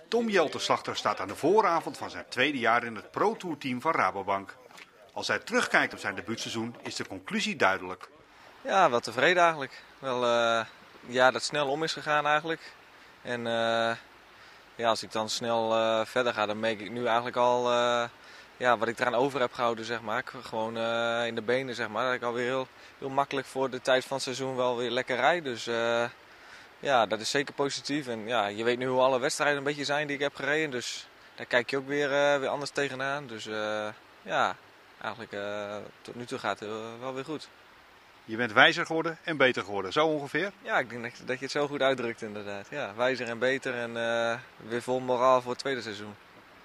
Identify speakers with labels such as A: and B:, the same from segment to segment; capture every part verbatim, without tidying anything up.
A: Tom Jelte-Slachter staat aan de vooravond van zijn tweede jaar in het Pro Tour team van Rabobank. Als hij terugkijkt op zijn debuutseizoen is de conclusie duidelijk.
B: Ja, wel tevreden eigenlijk. Wel uh, ja, dat snel om is gegaan eigenlijk. En uh, ja, als ik dan snel uh, verder ga, dan merk ik nu eigenlijk al uh, ja, wat ik eraan over heb gehouden, zeg maar. Gewoon uh, in de benen, zeg maar. Dat ik alweer heel, heel makkelijk voor de tijd van het seizoen wel weer lekker rijd. Dus uh, ja, dat is zeker positief. En ja, je weet nu hoe alle wedstrijden een beetje zijn die ik heb gereden. Dus daar kijk je ook weer, uh, weer anders tegenaan. Dus uh, ja, eigenlijk uh, tot nu toe gaat het wel weer goed.
A: Je bent wijzer geworden en beter geworden, zo ongeveer?
B: Ja, ik denk dat je het zo goed uitdrukt inderdaad. Ja, wijzer en beter en uh, weer vol moraal voor het tweede seizoen.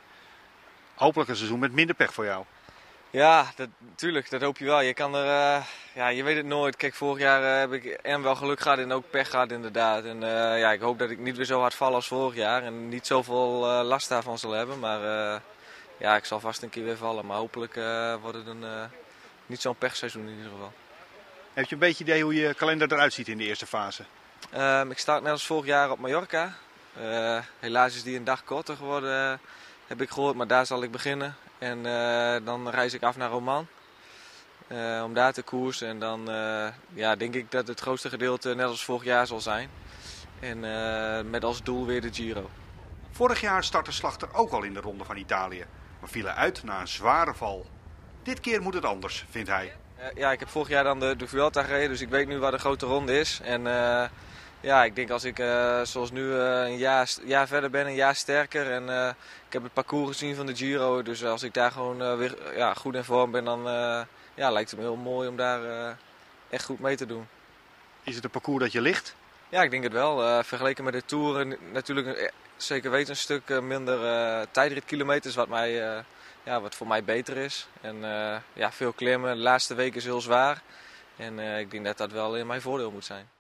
A: Hopelijk een seizoen met minder pech voor jou.
B: Ja, dat, tuurlijk, dat hoop je wel. Je kan er, uh, ja, je weet het nooit. Kijk, vorig jaar uh, heb ik en wel geluk gehad en ook pech gehad inderdaad. En uh, ja, ik hoop dat ik niet weer zo hard val als vorig jaar en niet zoveel uh, last daarvan zal hebben. Maar uh, ja, ik zal vast een keer weer vallen. Maar hopelijk uh, wordt het een, uh, niet zo'n pechseizoen in ieder geval.
A: Heb je een beetje idee hoe je kalender eruit ziet in de eerste fase?
B: Uh, ik sta net als vorig jaar op Mallorca. Uh, helaas is die een dag korter geworden, uh, heb ik gehoord, maar daar zal ik beginnen. En uh, dan reis ik af naar Oman uh, om daar te koersen. En dan uh, ja, denk ik dat het grootste gedeelte net als vorig jaar zal zijn. En uh, met als doel weer de Giro.
A: Vorig jaar startte Slachter ook al in de Ronde van Italië, maar viel uit na een zware val. Dit keer moet het anders, vindt hij.
B: Uh, ja, ik heb vorig jaar dan de, de Vuelta gereden, dus ik weet nu waar de grote ronde is. En uh, ja, ik denk als ik uh, zoals nu uh, een jaar, jaar verder ben, een jaar sterker. En uh, ik heb het parcours gezien van de Giro, dus als ik daar gewoon uh, weer ja, goed in vorm ben, dan uh, ja, lijkt het me heel mooi om daar uh, echt goed mee te doen.
A: Is het een parcours dat je ligt?
B: Ja, ik denk het wel. Uh, vergeleken met de Tour natuurlijk uh, zeker weten een stuk uh, minder uh, tijdritkilometers, wat, mij, uh, ja, wat voor mij beter is. En uh, ja, veel klimmen, de laatste week is heel zwaar. En uh, ik denk dat dat wel in mijn voordeel moet zijn.